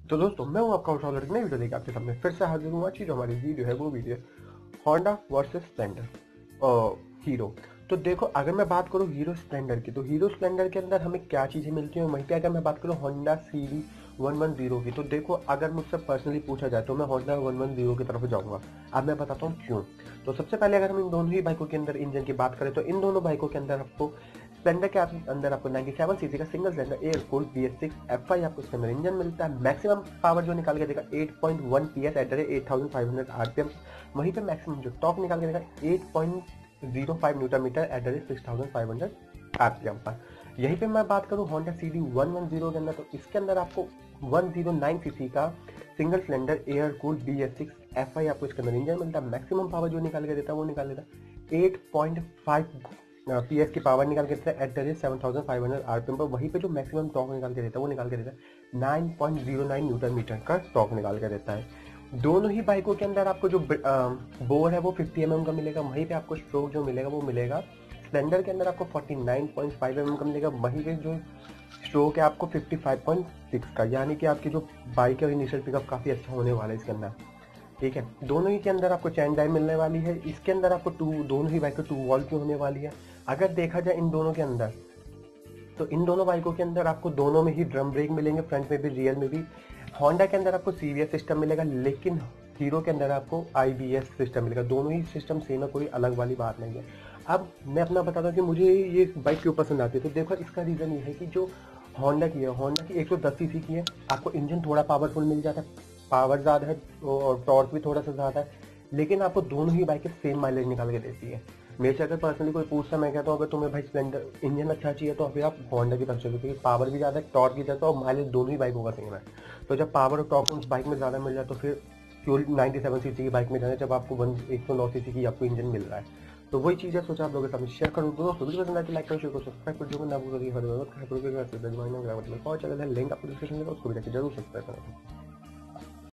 तो दोस्तों मैं हूं आपका होस्ट एक नई वीडियो लेके आपके सामने फिर से हाजिर हुआ। जो हमारी वीडियो है वो वीडियो होंडा वर्सेस स्प्लेंडर और हीरो। तो देखो, अगर मैं बात करूं हीरो स्प्लेंडर की, तो हीरो स्प्लेंडर के अंदर हमें क्या चीज़ें मिलती हैं, वहीं पे अगर मैं बात करूं होंडा सीरी 110 की, तो देखो अगर मुझसे पर्सनली पूछा जाए तो मैं होंडा 110 की तरफ जाऊंगा। अब मैं बताता हूँ क्यों। तो सबसे पहले अगर हम इन दोनों ही बाइकों के अंदर इंजन की बात करें, तो इन दोनों बाइकों के अंदर आपको स्प्लेंडर के अंदर आपको 97 सीसी का single cylinder air cooled BS6 FI आपको इसके अंदर इंजन मिलता है। मैक्सिमम पावर जो निकाल के देगा 8.1 PS एट 8500 RPM। वहीं पे मैक्सिमम जो टॉर्क निकाल के देगा 8.05 न्यूटन मीटर एट 6500 RPM पर। यहीं पे मैं बात करूं होंडा CD 110 के अंदर, तो इसके अंदर आपको 109 सीसी का single cylinder air cooled BS6 FI आपको इसके अंदर इंजन मिलता है। मैक्सिमम पावर जो निकाल के देता है वो निकाल देता है 8.5 PS की पावर निकाल के देता है एट द रेट 7500 RPM पर। वहीं पे जो मैक्सिमम टॉर्क निकाल के देता है वो निकाल के देता है 9.09 न्यूटन मीटर का टॉर्क निकाल के देता है। दोनों ही बाइकों के अंदर आपको जो बोर है वो 50 mm का मिलेगा। वहीं पे आपको स्ट्रोक जो मिलेगा वो मिलेगा स्प्लेंडर के अंदर आपको 49.5 mm का मिलेगा। वहीं पे जो स्ट्रोक है आपको 55.6 का, यानी कि आपकी जो बाइक है इनिशियल पिकअप काफ़ी अच्छा होने वाला है इसके अंदर। ठीक है, दोनों ही के अंदर आपको चैन ड्राइव मिलने वाली है। इसके अंदर आपको दोनों ही बाइक 2 वॉल्व की होने वाली है। अगर देखा जाए इन दोनों के अंदर, तो इन दोनों बाइकों के अंदर आपको दोनों में ही ड्रम ब्रेक मिलेंगे, फ्रंट में भी रियर में भी। होंडा के अंदर आपको CVS सिस्टम मिलेगा, लेकिन हीरो के अंदर आपको IBS सिस्टम मिलेगा। दोनों ही सिस्टम सेम है, कोई अलग वाली बात नहीं है। अब मैं अपना बताता हूँ कि मुझे ये बाइक क्यों पसंद आती है। तो देखो, इसका रीज़न ये है कि जो होंडा की है, होंडा की 110 सीसी की है। आपको इंजन थोड़ा पावरफुल मिल जाता है, पावर ज़्यादा है और टॉर्क भी थोड़ा सा ज़्यादा है, लेकिन आपको दोनों ही बाइकें सेम माइलेज निकाल के देती है। मेरे से अगर पर्सनली कोई पूछता, मैं कहता हूँ अगर तुम्हें भाई स्प्लेंडर इंजन अच्छा चाहिए तो फिर आप होंडा की तरफ चलो, क्योंकि पावर भी ज़्यादा है, टॉर्क भी ज़्यादा है और माइलेज दोनों ही बाइकों का सेम है। तो जब पावर और टॉर्क उस बाइक में ज़्यादा मिल जाए तो फिर क्यों 97 सीसी की बाइक में जाना जब आपको 109 सीसी की आपको इंजन मिल रहा है। तो वही चीज़ है, सोचा आप लोगों के सामने शेयर करूँ। दोस्तों वीडियो पसंद आए तो लाइक करो, शेयर करो, सब्सक्राइब करो, जो मैं आपको करिए लिंक आपको डिस्क्रिप्शन में, उसको भी जाके जरूर सब्सक्राइब करें।